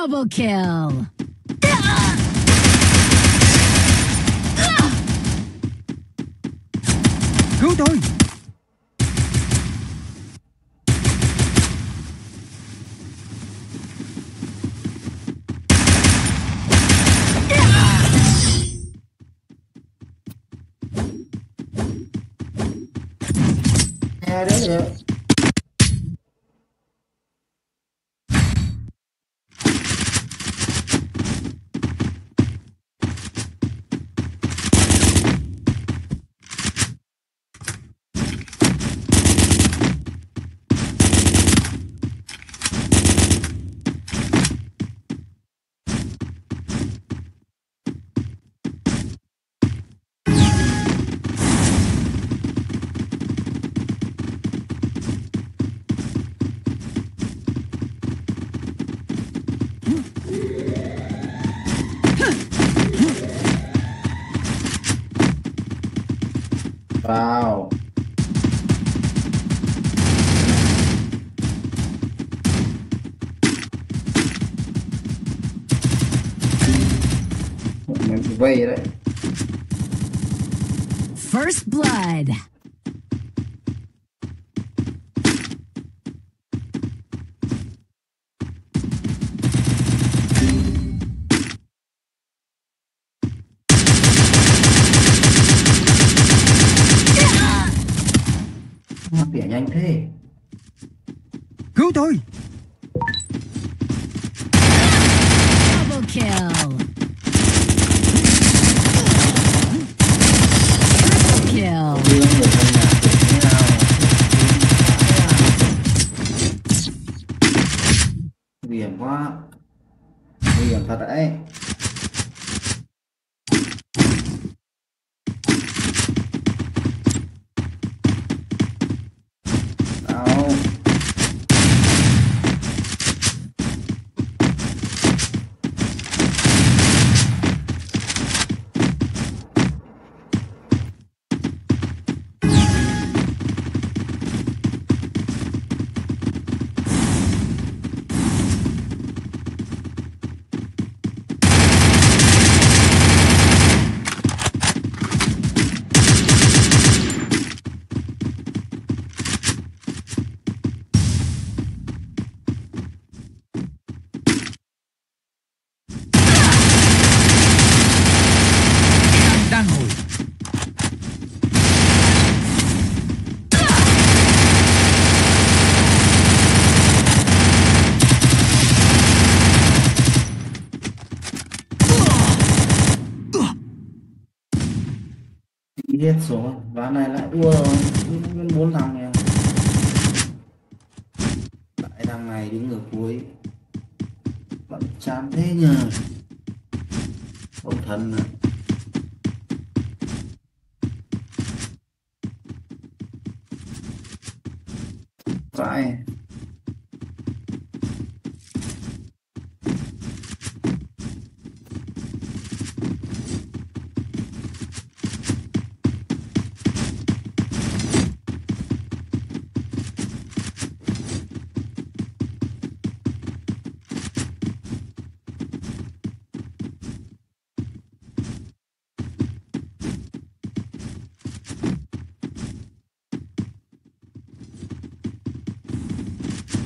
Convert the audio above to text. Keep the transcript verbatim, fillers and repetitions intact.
Double kill. Cứu tôi. Nghe đấy vậy. Wow. Mình bị vây đấy. First blood. Tỉa nhanh thế. Cứu tôi. Double kill. Triple kill. Đưa người trong nhà thế nào. Nguy hiểm quá. Nguy hiểm thật đấy. Đâu. Đang ngồi. Đi hết rồi. Ván này lại đua rồi. Nguyên bốn thằng này. Lại thằng này đứng ở cuối. Vẫn chán thế nhờ. Ông thần này. Vãi.